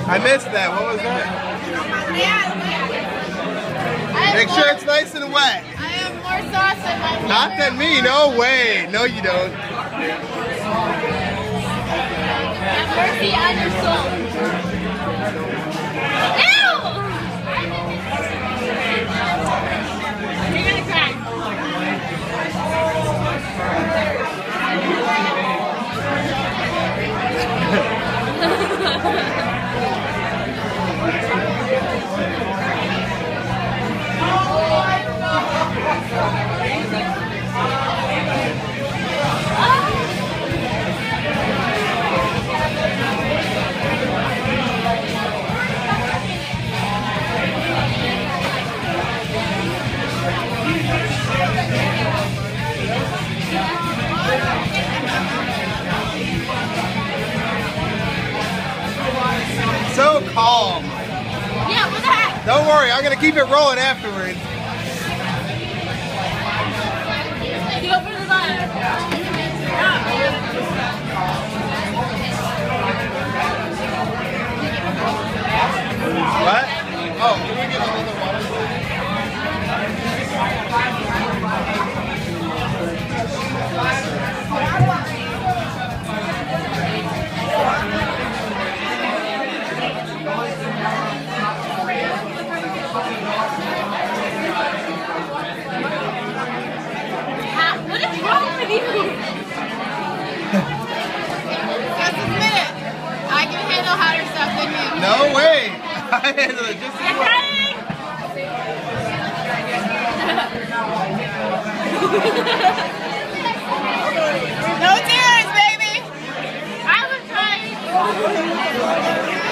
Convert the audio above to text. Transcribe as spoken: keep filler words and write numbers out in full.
I missed that. What was that? Make sure it's nice and wet. I have more sauce than my finger. Not than me. No way. No, you don't. Have mercy on your soul. Ew! You're gonna cry. So calm. Yeah, what the heck? Don't worry, I'm gonna keep it rolling afterwards. You open the button. What? Oh, can we get another water? What is wrong with you? Just admit it. I can handle hotter stuff than you. No way. I handle it just as You're well. crying? No tears, baby. I was crying.